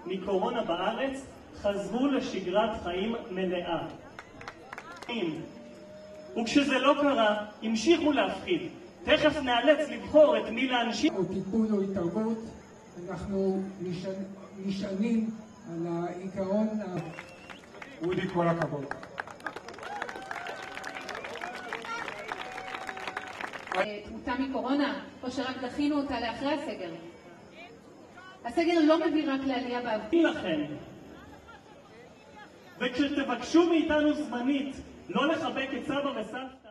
מקורונה בארץ חזרו לשגרת חיים מלאה. וכשזה לא קרה, המשיכו להפחיד. תכף נאלץ לבחור את מי להנשים. או טיפול או התערבות, אנחנו נשענים על העיקרון אודי, כל הכבוד. תמותה מקורונה, או שרק דחינו אותה לאחרי הסגר. הסגר לא מביא רק לעלייה באוויר. לכן, וכשתבקשו מאיתנו זמנית לא לחבק את סבא וסבתא